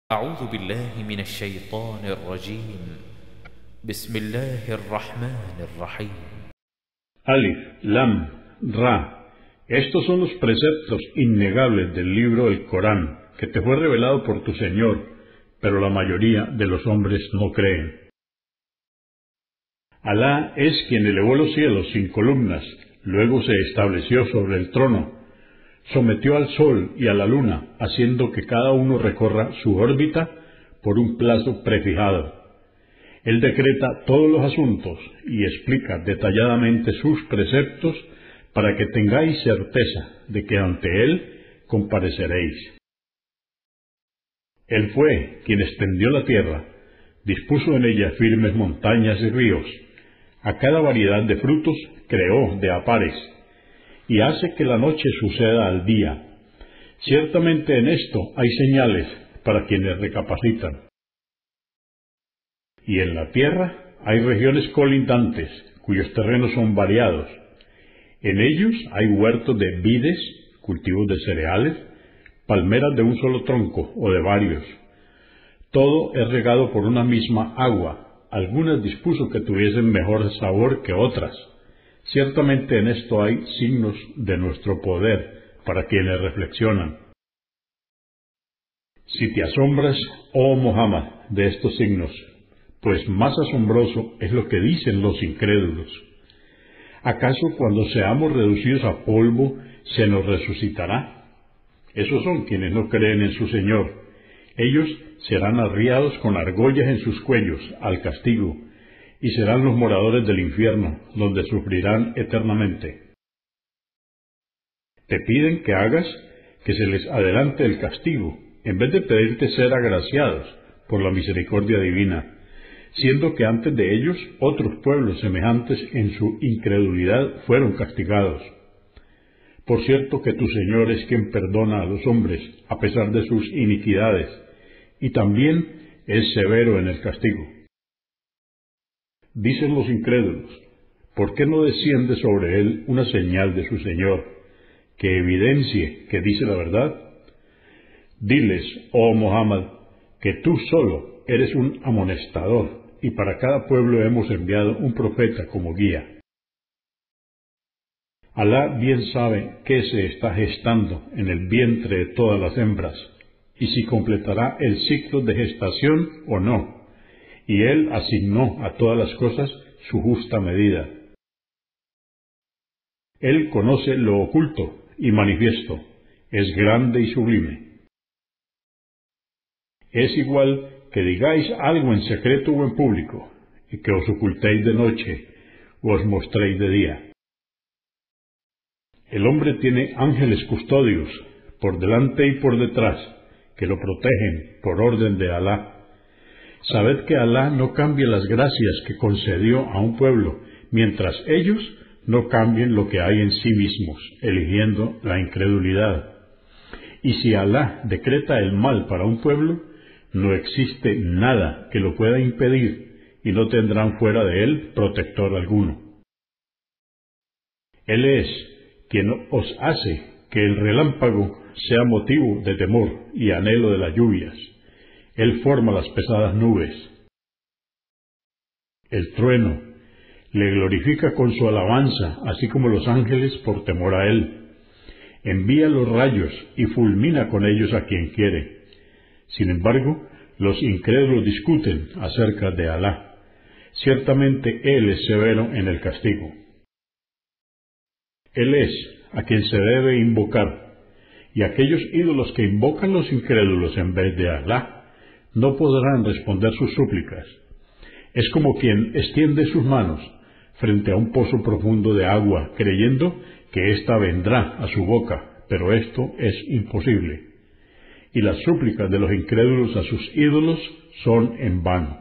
أعوذ بالله من الشيطان الرجيم. بسم الله الرحمن الرحيم. Alif, Lam, Ra. Estos son los preceptos innegables del libro del Corán, que te fue revelado por tu Señor, pero la mayoría de los hombres no creen. Alá es quien elevó los cielos sin columnas, luego se estableció sobre el trono, sometió al sol y a la luna, haciendo que cada uno recorra su órbita por un plazo prefijado. Él decreta todos los asuntos y explica detalladamente sus preceptos para que tengáis certeza de que ante Él compareceréis. Él fue quien extendió la tierra, dispuso en ella firmes montañas y ríos, a cada variedad de frutos creó de a pares, y hace que la noche suceda al día. Ciertamente en esto hay señales para quienes recapacitan. Y en la tierra hay regiones colindantes, cuyos terrenos son variados. En ellos hay huertos de vides, cultivos de cereales, palmeras de un solo tronco o de varios. Todo es regado por una misma agua. Algunas dispuso que tuviesen mejor sabor que otras. Ciertamente en esto hay signos de nuestro poder para quienes reflexionan. Si te asombras, oh Muhammad, de estos signos, pues más asombroso es lo que dicen los incrédulos. ¿Acaso cuando seamos reducidos a polvo se nos resucitará? Esos son quienes no creen en su Señor. Ellos serán arriados con argollas en sus cuellos al castigo, y serán los moradores del infierno, donde sufrirán eternamente. Te piden que hagas que se les adelante el castigo, en vez de pedirte ser agraciados por la misericordia divina, siendo que antes de ellos otros pueblos semejantes en su incredulidad fueron castigados. Por cierto que tu Señor es quien perdona a los hombres a pesar de sus iniquidades, y también es severo en el castigo. Dicen los incrédulos, ¿por qué no desciende sobre él una señal de su Señor, que evidencie que dice la verdad? Diles, oh Muhammad, que tú solo eres un amonestador, y para cada pueblo hemos enviado un profeta como guía. Alá bien sabe qué se está gestando en el vientre de todas las hembras, y si completará el ciclo de gestación o no. Y Él asignó a todas las cosas su justa medida. Él conoce lo oculto y manifiesto, es grande y sublime. Es igual que digáis algo en secreto o en público, y que os ocultéis de noche o os mostréis de día. El hombre tiene ángeles custodios, por delante y por detrás, que lo protegen por orden de Alá. Sabed que Alá no cambia las gracias que concedió a un pueblo, mientras ellos no cambien lo que hay en sí mismos, eligiendo la incredulidad. Y si Alá decreta el mal para un pueblo, no existe nada que lo pueda impedir, y no tendrán fuera de él protector alguno. Él es quien os hace que el relámpago sea motivo de temor y anhelo de las lluvias. Él forma las pesadas nubes. El trueno le glorifica con su alabanza, así como los ángeles por temor a él. Envía los rayos y fulmina con ellos a quien quiere. Sin embargo, los incrédulos discuten acerca de Alá. Ciertamente Él es severo en el castigo. Él es a quien se debe invocar, y aquellos ídolos que invocan los incrédulos en vez de Alá no podrán responder sus súplicas. Es como quien extiende sus manos frente a un pozo profundo de agua, creyendo que ésta vendrá a su boca, pero esto es imposible. Y las súplicas de los incrédulos a sus ídolos son en vano.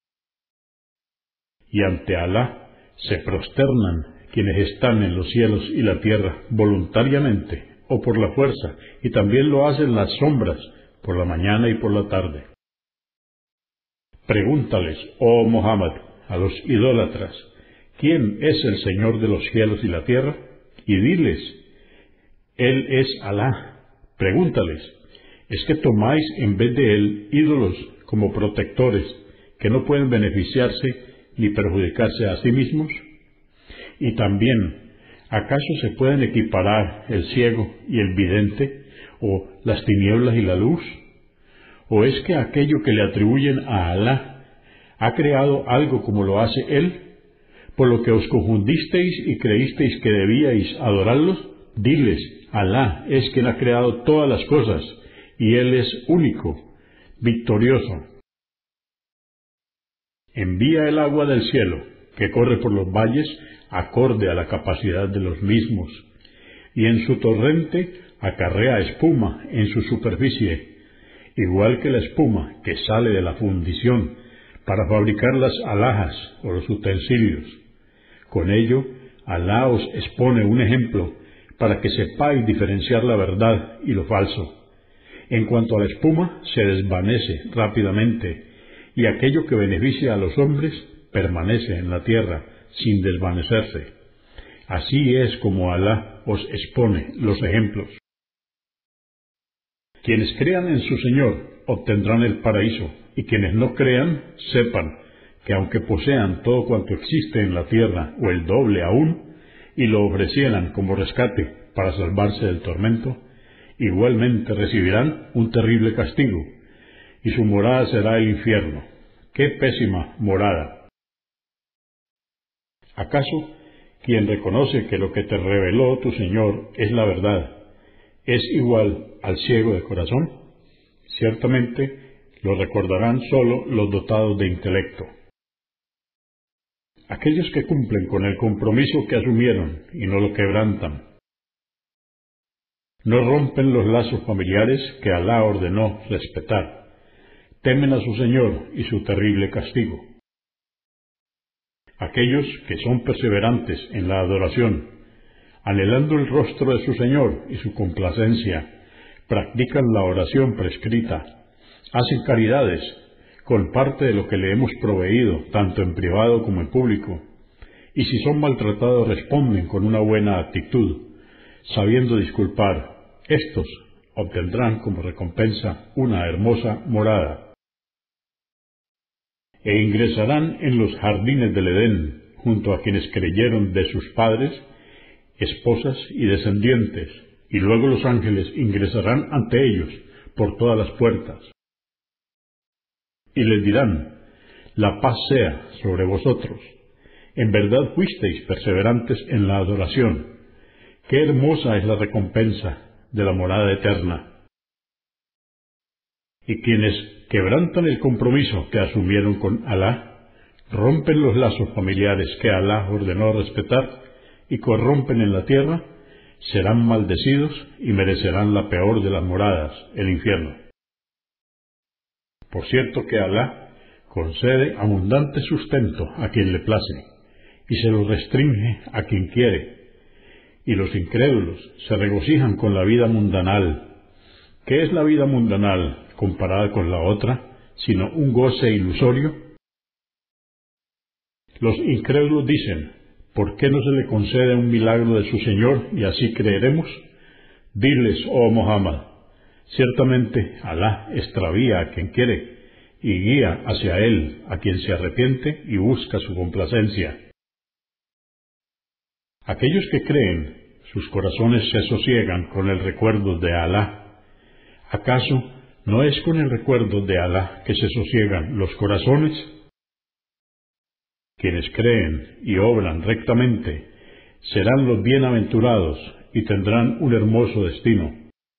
Y ante Alá se prosternan quienes están en los cielos y la tierra voluntariamente o por la fuerza, y también lo hacen las sombras por la mañana y por la tarde. Pregúntales, oh Muhammad, a los idólatras, ¿quién es el Señor de los cielos y la tierra? Y diles, Él es Alá. Pregúntales, ¿Es que tomáis en vez de él ídolos como protectores que no pueden beneficiarse ni perjudicarse a sí mismos? Y también, ¿acaso se pueden equiparar el ciego y el vidente, o las tinieblas y la luz? ¿O es que aquello que le atribuyen a Alá ha creado algo como lo hace él, por lo que os confundisteis y creísteis que debíais adorarlos? Diles, Alá es quien ha creado todas las cosas, y él es único, victorioso. Envía el agua del cielo, que corre por los valles, acorde a la capacidad de los mismos, y en su torrente acarrea espuma en su superficie, igual que la espuma que sale de la fundición para fabricar las alhajas o los utensilios. Con ello, Alá os expone un ejemplo para que sepáis diferenciar la verdad y lo falso. En cuanto a la espuma, se desvanece rápidamente, y aquello que beneficia a los hombres permanece en la tierra sin desvanecerse. Así es como Alá os expone los ejemplos. Quienes crean en su Señor obtendrán el paraíso, y quienes no crean, sepan que aunque posean todo cuanto existe en la tierra, o el doble aún, y lo ofrecieran como rescate para salvarse del tormento, igualmente recibirán un terrible castigo, y su morada será el infierno. ¡Qué pésima morada! ¿Acaso quien reconoce que lo que te reveló tu Señor es la verdad es igual al ciego de corazón? Ciertamente lo recordarán solo los dotados de intelecto. Aquellos que cumplen con el compromiso que asumieron y no lo quebrantan, no rompen los lazos familiares que Alá ordenó respetar, temen a su Señor y su terrible castigo. Aquellos que son perseverantes en la adoración, anhelando el rostro de su Señor y su complacencia, practican la oración prescrita, hacen caridades con parte de lo que le hemos proveído, tanto en privado como en público, y si son maltratados responden con una buena actitud, sabiendo disculpar. Estos obtendrán como recompensa una hermosa morada. E ingresarán en los jardines del Edén, junto a quienes creyeron de sus padres, esposas y descendientes, y luego los ángeles ingresarán ante ellos por todas las puertas. Y les dirán, la paz sea sobre vosotros. En verdad fuisteis perseverantes en la adoración. Qué hermosa es la recompensa de la morada eterna. Y quienes quebrantan el compromiso que asumieron con Alá, rompen los lazos familiares que Alá ordenó respetar y corrompen en la tierra, serán maldecidos y merecerán la peor de las moradas, el infierno. Por cierto que Alá concede abundante sustento a quien le place, y se lo restringe a quien quiere, y los incrédulos se regocijan con la vida mundanal. ¿Qué es la vida mundanal comparada con la otra, sino un goce ilusorio? Los incrédulos dicen, ¿por qué no se le concede un milagro de su Señor y así creeremos? Diles, oh Muhammad, ciertamente Alá extravía a quien quiere y guía hacia él a quien se arrepiente y busca su complacencia. Aquellos que creen, sus corazones se sosiegan con el recuerdo de Alá. ¿Acaso no es con el recuerdo de Alá que se sosiegan los corazones? Quienes creen y obran rectamente serán los bienaventurados y tendrán un hermoso destino.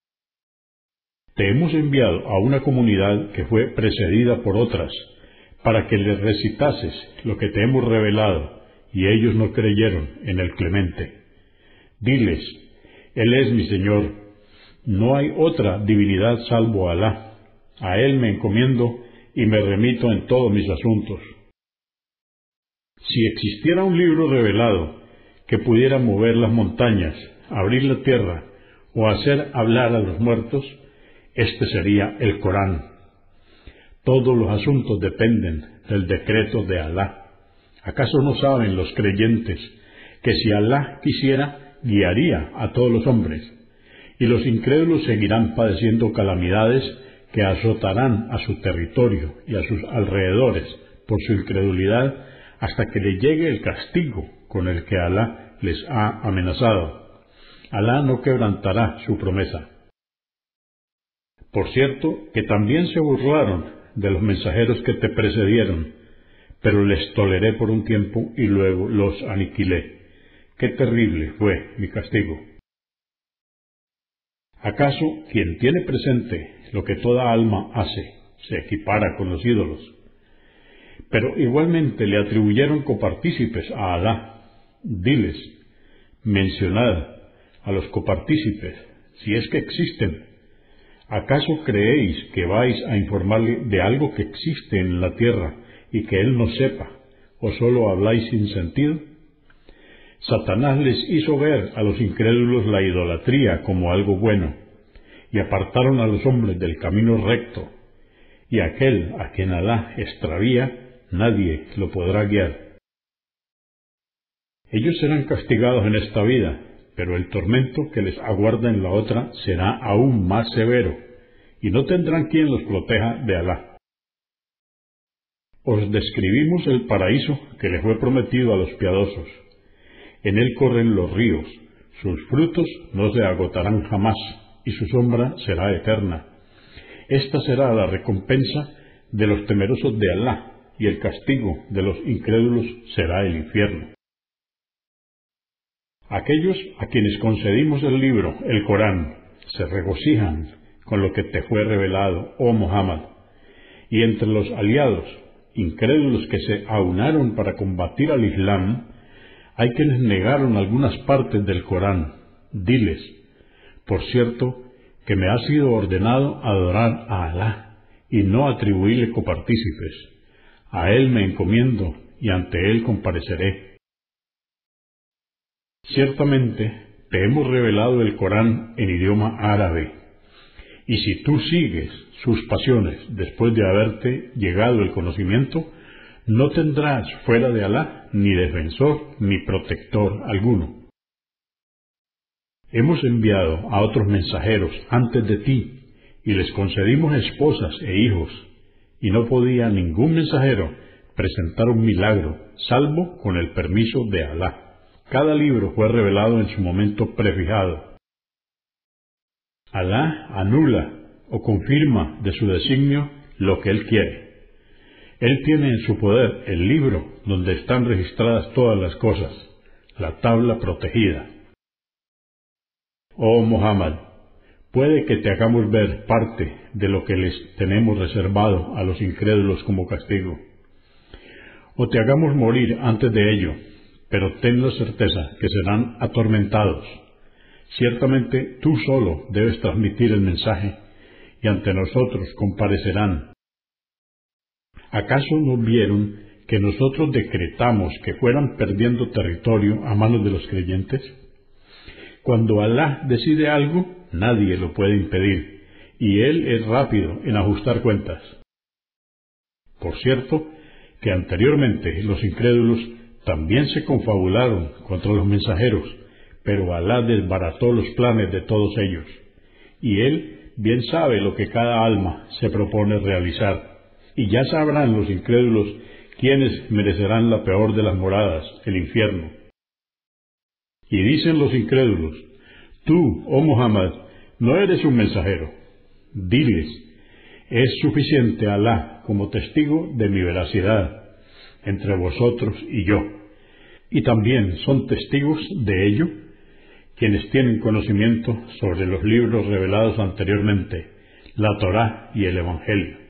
Te hemos enviado a una comunidad que fue precedida por otras, para que les recitases lo que te hemos revelado, y ellos no creyeron en el Clemente. Diles, Él es mi Señor, no hay otra divinidad salvo Alá, a Él me encomiendo y me remito en todos mis asuntos. Si existiera un libro revelado que pudiera mover las montañas, abrir la tierra o hacer hablar a los muertos, este sería el Corán. Todos los asuntos dependen del decreto de Alá. ¿Acaso no saben los creyentes que si Alá quisiera, guiaría a todos los hombres, y los incrédulos seguirán padeciendo calamidades que azotarán a su territorio y a sus alrededores por su incredulidad hasta que le llegue el castigo con el que Alá les ha amenazado. Alá no quebrantará su promesa. Por cierto, que también se burlaron de los mensajeros que te precedieron, pero les toleré por un tiempo y luego los aniquilé. Qué terrible fue mi castigo. ¿Acaso quien tiene presente lo que toda alma hace se equipara con los ídolos? Pero igualmente le atribuyeron copartícipes a Alá. Diles, mencionad a los copartícipes, si es que existen. ¿Acaso creéis que vais a informarle de algo que existe en la tierra y que él no sepa, o solo habláis sin sentido? Satanás les hizo ver a los incrédulos la idolatría como algo bueno, y apartaron a los hombres del camino recto, y aquel a quien Alá extravía, nadie lo podrá guiar. Ellos serán castigados en esta vida, pero el tormento que les aguarda en la otra será aún más severo, y no tendrán quien los proteja de Alá. Os describimos el paraíso que le fue prometido a los piadosos. En él corren los ríos, sus frutos no se agotarán jamás, y su sombra será eterna. Esta será la recompensa de los temerosos de Alá, y el castigo de los incrédulos será el infierno. Aquellos a quienes concedimos el libro, el Corán, se regocijan con lo que te fue revelado, oh Muhammad, y entre los aliados, incrédulos que se aunaron para combatir al Islam, hay quienes negaron algunas partes del Corán. Diles, por cierto, que me ha sido ordenado adorar a Alá y no atribuirle copartícipes. A él me encomiendo y ante él compareceré. Ciertamente te hemos revelado el Corán en idioma árabe, y si tú sigues sus pasiones después de haberte llegado el conocimiento, no tendrás fuera de Alá ni defensor ni protector alguno. Hemos enviado a otros mensajeros antes de ti, y les concedimos esposas e hijos, y no podía ningún mensajero presentar un milagro, salvo con el permiso de Alá. Cada libro fue revelado en su momento prefijado. Alá anula o confirma de su designio lo que Él quiere. Él tiene en su poder el libro donde están registradas todas las cosas, la tabla protegida. Oh Muhammad, puede que te hagamos ver parte de lo que les tenemos reservado a los incrédulos como castigo, o te hagamos morir antes de ello, pero ten la certeza que serán atormentados. Ciertamente tú solo debes transmitir el mensaje, y ante nosotros comparecerán. ¿Acaso no vieron que nosotros decretamos que fueran perdiendo territorio a manos de los creyentes? Cuando Alá decide algo, nadie lo puede impedir, y Él es rápido en ajustar cuentas. Por cierto, que anteriormente los incrédulos también se confabularon contra los mensajeros, pero Alá desbarató los planes de todos ellos, y Él bien sabe lo que cada alma se propone realizar, y ya sabrán los incrédulos quiénes merecerán la peor de las moradas, el infierno. Y dicen los incrédulos, tú, oh Muhammad, no eres un mensajero. Diles, es suficiente Alá como testigo de mi veracidad entre vosotros y yo, y también son testigos de ello quienes tienen conocimiento sobre los libros revelados anteriormente, la Torá y el Evangelio.